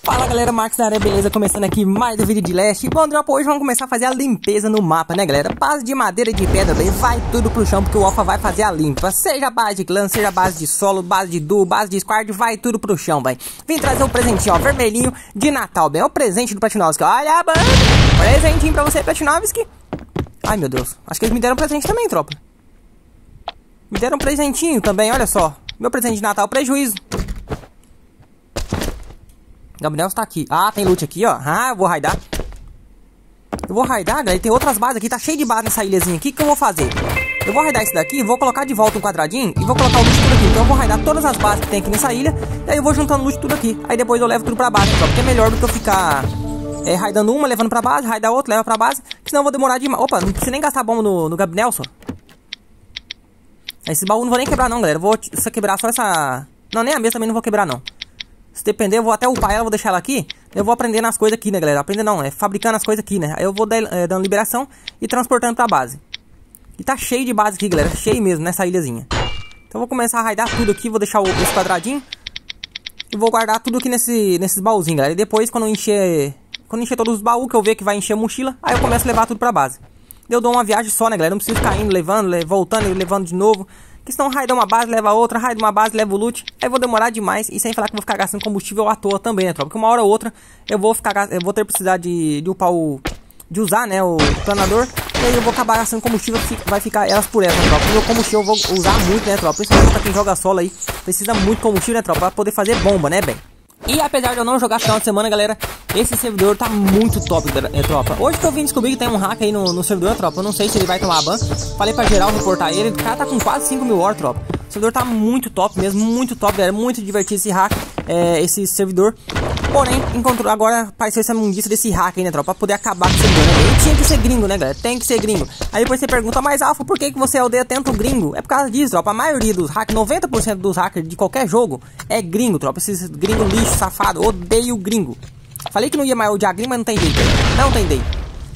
Fala galera, Marcos da área, beleza? Começando aqui mais um vídeo de Leste. Bom, Drop, hoje vamos começar a fazer a limpeza no mapa, né galera? Base de madeira e de pedra, bem, vai tudo pro chão porque o Alpha vai fazer a limpa. Seja base de clã, seja base de solo, base de duo, base de squad, vai tudo pro chão, bem. Vim trazer um presentinho, ó, vermelhinho de Natal, bem. É o presente do Platinovski, olha, mano. Presentinho pra você, Platinovski. Ai, meu Deus, acho que eles me deram um presente também, tropa. Me deram um presentinho também, olha só. Meu presente de Natal, prejuízo. Gabriel está aqui. Ah, tem loot aqui, ó. Ah, eu vou raidar. Eu vou raidar, galera. Tem outras bases aqui. Tá cheio de base nessa ilhazinha aqui. O que eu vou fazer? Eu vou raidar isso daqui. Vou colocar de volta um quadradinho. E vou colocar o loot tudo aqui. Então eu vou raidar todas as bases que tem aqui nessa ilha. E aí eu vou juntando loot tudo aqui. Aí depois eu levo tudo pra base. Porque é melhor do que eu ficar raidando uma, levando pra base. Raidar outra, leva pra base. Que senão eu vou demorar demais. Opa, não precisa nem gastar bomba no Gabriel só. Esse baú não vou nem quebrar não, galera. Eu vou só quebrar só essa... Não, nem a mesa também não vou quebrar não. Se depender, eu vou até upar ela, vou deixar ela aqui. Eu vou aprendendo as coisas aqui, né, galera? Aprender não, fabricando as coisas aqui, né? Aí eu vou dando liberação e transportando pra base. E tá cheio de base aqui, galera. Cheio mesmo, nessa ilhazinha. Então eu vou começar a raidar tudo aqui. Vou deixar esse quadradinho. E vou guardar tudo aqui nesses baúzinhos, galera. E depois, quando encher todos os baús, que eu ver que vai encher a mochila, aí eu começo a levar tudo pra base. Eu dou uma viagem só, né, galera? Não preciso ficar indo, levando, voltando e levando de novo. Que senão raida uma base, leva outra, raida uma base, leva o loot. Aí eu vou demorar demais. E sem falar que eu vou ficar gastando combustível à toa também, né, tropa? Porque uma hora ou outra eu vou ter precisar de upar de usar, né, o planador. E aí eu vou acabar gastando combustível, vai ficar elas por elas, né, tropa? E o combustível eu vou usar muito, né, tropa? Principalmente pra quem joga solo aí. Precisa muito combustível, né, tropa? Pra poder fazer bomba, né, bem? E apesar de eu não jogar final de semana, galera, esse servidor tá muito top, tropa. Hoje que eu vim descobrir que tem um hack aí no servidor, tropa. Eu não sei se ele vai tomar ban. Falei pra geral reportar ele. O cara tá com quase 5.000 horas, tropa. O servidor tá muito top mesmo, muito top, galera. Muito divertido esse hack, esse servidor. Porém, agora apareceu essa mundiça desse hack aí, né, tropa? Pra poder acabar com o servidor, né? Ele tinha que ser gringo, né, galera? Tem que ser gringo. Aí depois você pergunta, mas Alpha, por que você odeia tanto gringo? É por causa disso, tropa. A maioria dos hackers, 90% dos hackers de qualquer jogo é gringo, tropa. Esses gringos lixo, safado. Odeio gringo. Falei que não ia mais odiar gringo, mas não tem jeito. Não tem jeito.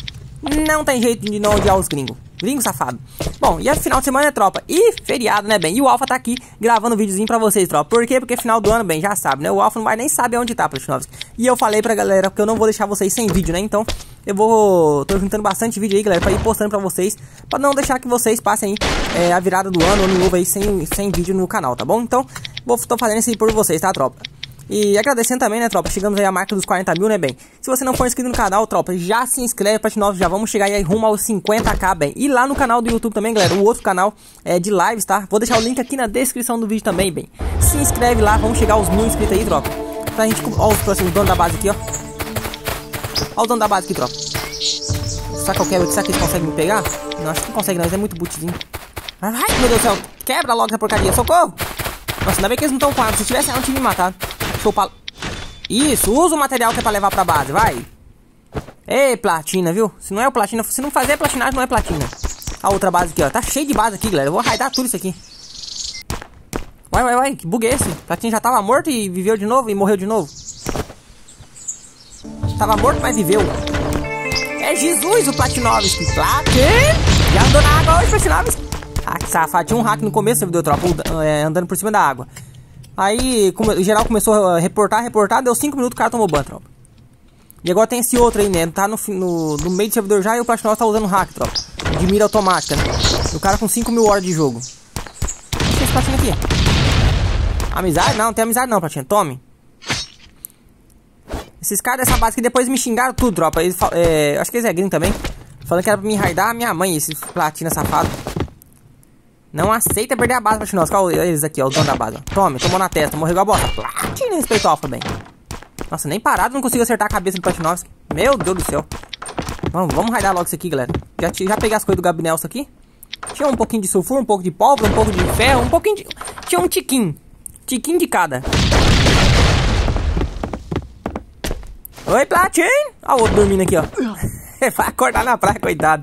Não tem jeito de não odiar os gringos. Gringo safado. Bom, e é final de semana, tropa. E feriado, né, bem? E o Alpha tá aqui gravando um videozinho pra vocês, tropa. Por quê? Porque final do ano, bem, já sabe, né? O Alpha não vai nem saber onde tá, Platinovski. E eu falei pra galera que eu não vou deixar vocês sem vídeo, né? Então, tô juntando bastante vídeo aí, galera, pra ir postando pra vocês. Pra não deixar que vocês passem aí a virada do ano, ano novo aí, sem vídeo no canal, tá bom? Então, tô fazendo isso aí por vocês, tá, tropa? E agradecendo também, né, tropa? Chegamos aí a marca dos 40.000, né, bem? Se você não for inscrito no canal, tropa, já se inscreve, Platinovski, já vamos chegar aí rumo aos 50k, bem. E lá no canal do YouTube também, galera, o outro canal de lives, tá? Vou deixar o link aqui na descrição do vídeo também, bem. Se inscreve lá, vamos chegar aos 1.000 inscritos aí, tropa. Pra gente, ó, os próximos donos da base aqui, ó. Ó o dono da base aqui, tropa. Será que eu quebro? Será que eles conseguem me pegar? Não, acho que não consegue não, eles é muito bootzinho. Ai, meu Deus do céu, quebra logo essa porcaria, socorro! Nossa, ainda bem que eles não estão com água, se tivesse água, eu tinha me matado. Isso, usa o material que é pra levar pra base, vai. Ei, platina, viu? Se não é o platina, se não fazer platinagem, não é platina. A outra base aqui, ó, tá cheio de base aqui, galera. Eu vou raidar tudo isso aqui. Vai, que bug é esse? Platina já tava morto e viveu de novo e morreu de novo. Tava morto, mas viveu. É Jesus o Platinovski. Já andou na água hoje, Platinovski. Ah, que safado, tinha um hack no começo, servidor, tropa, andando por cima da água. Aí, o geral começou a reportar, deu 5 minutos, o cara tomou ban, tropa. E agora tem esse outro aí, né? Tá no meio do servidor já e o Platinovski tá usando hack, tropa. De mira automática, né? O cara com 5.000 horas de jogo. O que é esse Platina aqui? Amizade? Não tem amizade não, Platina. Tome. Esses caras dessa base aqui depois me xingaram tudo, tropa. Eles, acho que eles é gringo também. Falando que era pra me raidar a minha mãe, esses Platina safado. Não aceita perder a base, Platinovski. Olha eles aqui, ó, o dono da base. Tome, tomou na testa, morreu igual a bosta. Platina, respeito Alpha, bem. Nossa, nem parado, não consigo acertar a cabeça do Platinovski. Meu Deus do céu. Vamos raidar logo isso aqui, galera. Já peguei as coisas do Gabriel aqui. Tinha um pouquinho de sulfuro, um pouco de pólvora, um pouco de ferro, um pouquinho de... Tinha um tiquinho. Tiquinho de cada. Oi, Platin! Olha o outro dormindo aqui, ó. Vai acordar na praia, coitado.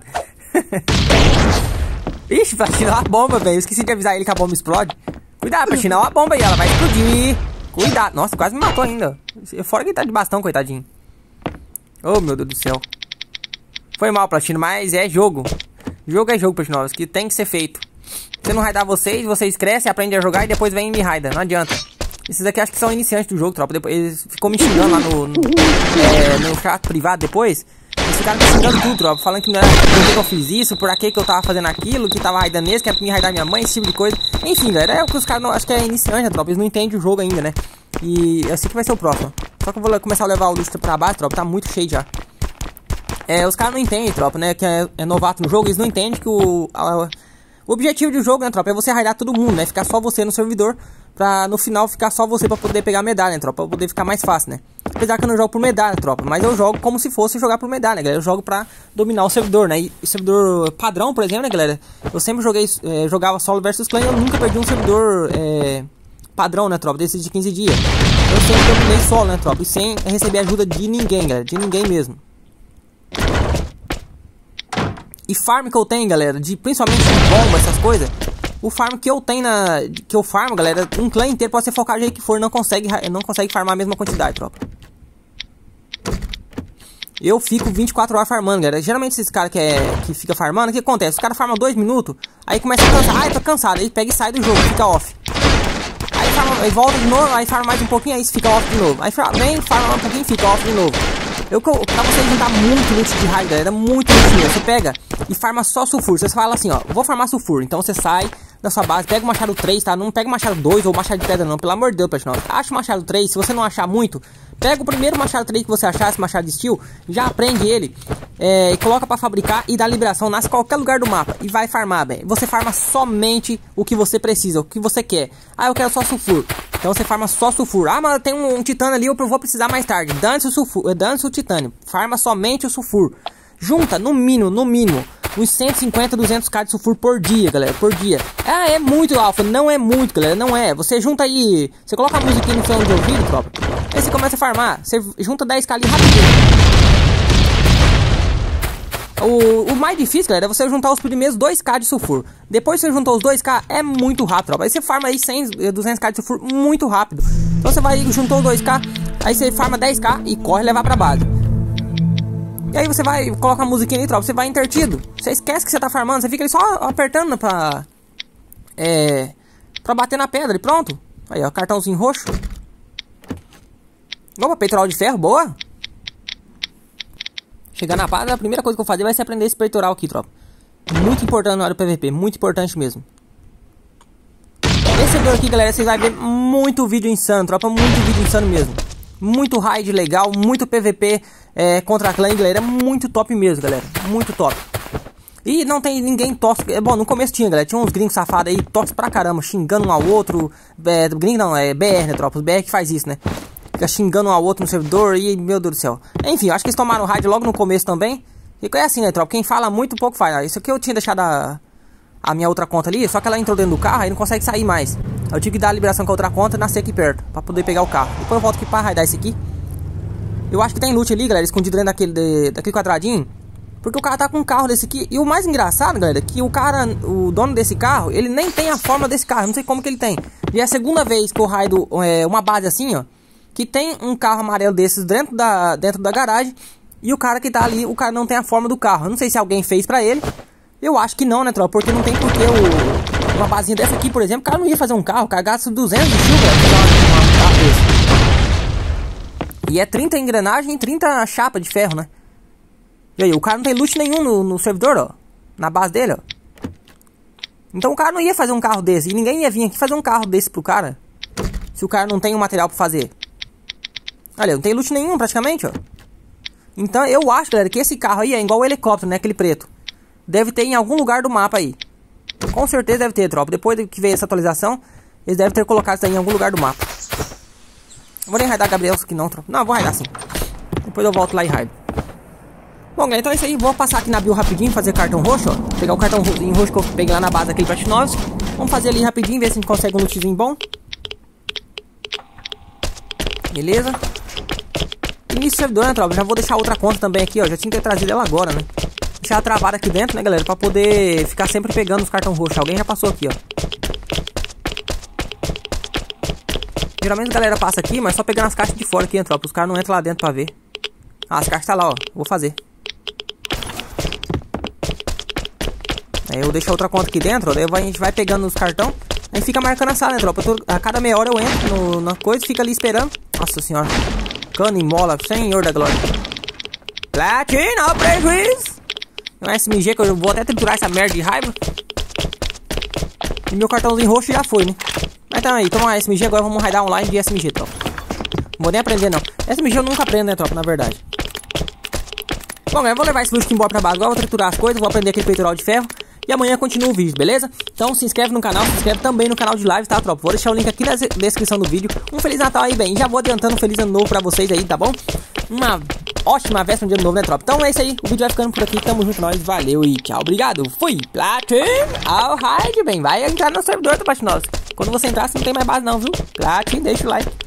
Ixi, Platina, olha a bomba, velho. Eu esqueci de avisar ele que a bomba explode. Cuidado, Platina, olha a bomba aí, ela vai explodir. Cuidado. Nossa, quase me matou ainda. Fora que ele tá de bastão, coitadinho. Oh, meu Deus do céu. Foi mal, Platina, mas é jogo. Jogo é jogo, Platinovski, que tem que ser feito. Se eu não raidar vocês crescem, aprendem a jogar e depois vem e me raida. Não adianta. Esses aqui acho que são iniciantes do jogo, tropa. Depois, eles ficou me xingando lá no chat privado depois. Eles ficaram me xingando tudo, tropa. Falando que não era por que eu fiz isso, por que eu tava fazendo aquilo, que tava raidando esse, que era pra me raidar minha mãe, esse tipo de coisa. Enfim, galera, é o que os caras acho que é iniciante, né, tropa. Eles não entendem o jogo ainda, né? E esse aqui vai ser o próximo. Só que eu vou começar a levar o lixo pra baixo, tropa. Tá muito cheio já. Os caras não entendem, tropa, né? Que é novato no jogo. Eles não entendem que o objetivo do jogo, né, tropa, é você raidar todo mundo, né? Ficar só você no servidor. Pra no final ficar só você pra poder pegar medalha, né, tropa? Pra poder ficar mais fácil, né? Apesar que eu não jogo por medalha, tropa. Mas eu jogo como se fosse jogar por medalha, né, galera? Eu jogo pra dominar o servidor, né? E o servidor padrão, por exemplo, né, galera? Eu sempre jogava solo versus clã e eu nunca perdi um servidor padrão, né, tropa? Desses de 15 dias. Eu sempre dominei solo, né, tropa? E sem receber ajuda de ninguém, galera. De ninguém mesmo. E farm que eu tenho, galera, principalmente de bomba, essas coisas. O farm que eu tenho que eu farmo, galera, um clã inteiro pode ser focado do jeito que for, não consegue farmar a mesma quantidade, tropa. Eu fico 24 horas farmando, galera. Geralmente esses caras que fica farmando, o que acontece? Os caras farmam 2 minutos, aí começa a cansar. Ai, tô cansado, aí pega e sai do jogo, fica off. Aí volta de novo, aí farma mais um pouquinho, aí fica off de novo. Aí vem, farma mais um pouquinho, fica off de novo. Pra você juntar muito loot de raid, galera, muito loot mesmo. Você pega e farma só sulfur. Você fala assim, ó, vou farmar sulfur. Então você sai da sua base, pega o machado 3, tá? Não pega o machado 2 ou o machado de pedra não, pelo amor de Deus, pessoal. Acha o machado 3, se você não achar muito, pega o primeiro machado 3 que você achar, esse machado de steel, já aprende ele, e coloca pra fabricar e dá liberação, nasce em qualquer lugar do mapa e vai farmar, velho. Você farma somente o que você precisa, o que você quer. Ah, eu quero só sulfur. Então você farma só sulfur. Ah, mas tem um titânio ali, eu vou precisar mais tarde. Dane-se o sulfur, dane-se o titânio. Farma somente o sulfur. Junta, no mínimo, uns 150, 200k de sulfur por dia, galera, por dia. Ah, é muito, Alpha, não é muito, galera, não é. Você junta aí, você coloca a musiquinha no fone de ouvido, tropa. Aí você começa a farmar, você junta 10k ali rapidinho. O mais difícil, galera, é você juntar os primeiros 2k de sulfur. Depois que você juntou os 2k, é muito rápido, tropa. Aí você farma aí 100, 200k de sulfur muito rápido. Então você vai, juntou os 2k, aí você farma 10k e corre levar pra base. E aí você vai, coloca a musiquinha ali, tropa, você vai intertido. Você esquece que você tá farmando, você fica ali só apertando pra bater na pedra e pronto. Aí, ó, cartãozinho roxo. Opa, peitoral de ferro, boa. Chegar na base, a primeira coisa que eu vou fazer vai ser aprender esse peitoral aqui, tropa. Muito importante na hora do PVP, muito importante mesmo. Esse servidor aqui, galera, vocês vão ver muito vídeo insano, tropa, muito vídeo insano mesmo. Muito raid legal, muito PVP contra a clã, galera. É muito top mesmo, galera. Muito top. E não tem ninguém tóxico. Bom, no começo tinha, galera. Tinha uns gringos safados aí, tóxicos pra caramba, xingando um ao outro. Gringo não, é BR, né, tropa? Os BR que faz isso, né? Fica xingando um ao outro no servidor e, meu Deus do céu. Enfim, eu acho que eles tomaram raid logo no começo também. E é assim, né, tropa? Quem fala muito, pouco faz. Isso aqui eu tinha deixado a minha outra conta ali, só que ela entrou dentro do carro e não consegue sair mais. Eu tive que dar a liberação com a outra conta e nascer aqui perto, pra poder pegar o carro. Depois eu volto aqui pra raidar esse aqui. Eu acho que tem loot ali, galera, escondido dentro daquele quadradinho. Porque o cara tá com um carro desse aqui. E o mais engraçado, galera, é que o dono desse carro, ele nem tem a forma desse carro. Não sei como que ele tem. E é a segunda vez que eu raido uma base assim, ó, que tem um carro amarelo desses dentro da garagem. E o cara que tá ali, o cara não tem a forma do carro. Eu não sei se alguém fez pra ele. Eu acho que não, né, tropa? Porque não tem porquê uma basinha dessa aqui, por exemplo, o cara não ia fazer um carro. O cara gasta 200 de chuva pra fazer um carro desse. E é 30 engrenagem e 30 chapa de ferro, né? E aí, o cara não tem loot nenhum no servidor, ó. Na base dele, ó. Então o cara não ia fazer um carro desse. E ninguém ia vir aqui fazer um carro desse pro cara. Se o cara não tem o material pra fazer. Olha, não tem loot nenhum praticamente, ó. Então eu acho, galera, que esse carro aí é igual o helicóptero, né? Aquele preto. Deve ter em algum lugar do mapa aí. Com certeza deve ter, tropa. Depois que veio essa atualização, eles devem ter colocado isso aí em algum lugar do mapa. Não vou nem raidar Gabriel aqui não, tropa. Não, eu vou raidar sim. Depois eu volto lá e raido. Bom, galera, então é isso aí. Vou passar aqui na bio rapidinho, fazer cartão roxo, ó. Pegar o cartão roxo que eu peguei lá na base daquele Plat 9. Vamos fazer ali rapidinho, ver se a gente consegue um lootzinho bom. Beleza. Início servidor, né, tropa? Já vou deixar outra conta também aqui, ó. Já tinha que ter trazido ela agora, né? Deixar ela travada aqui dentro, né, galera? Pra poder ficar sempre pegando os cartão roxos. Alguém já passou aqui, ó. Geralmente a galera passa aqui, mas só pegando as caixas de fora aqui, né, tropa? Os caras não entram lá dentro pra ver. Ah, as caixas tá lá, ó. Vou fazer. Aí eu deixo a outra conta aqui dentro, ó. Daí a gente vai pegando os cartão. Aí fica marcando a sala, né, tropa? A cada meia hora eu entro na coisa, fica ali esperando. Nossa senhora. Cano e mola, senhor da glória. Platina, prejuízo. Um SMG que eu vou até triturar essa merda de raiva. E meu cartãozinho roxo já foi, né? Mas tá aí, toma uma SMG, agora vamos raidar online de SMG, tropa. Não vou nem aprender, não. SMG eu nunca aprendo, né, tropa, na verdade. Bom, galera, eu vou levar esse luxo embora pra base. Agora eu vou triturar as coisas, vou aprender aquele peitoral de ferro. E amanhã continua o vídeo, beleza? Então se inscreve no canal, se inscreve também no canal de live, tá, tropa? Vou deixar o link aqui na descrição do vídeo. Um Feliz Natal aí, bem. Já vou adiantando um Feliz Ano Novo pra vocês aí, tá bom? Uma ótima véspera de Ano Novo, né, tropa? Então é isso aí, o vídeo vai ficando por aqui. Tamo junto, nós, valeu e tchau, obrigado. Fui, Platin, alright, bem. Vai entrar no servidor, tá, Platinosa? Quando você entrar, você não tem mais base não, viu? Platin, deixa o like.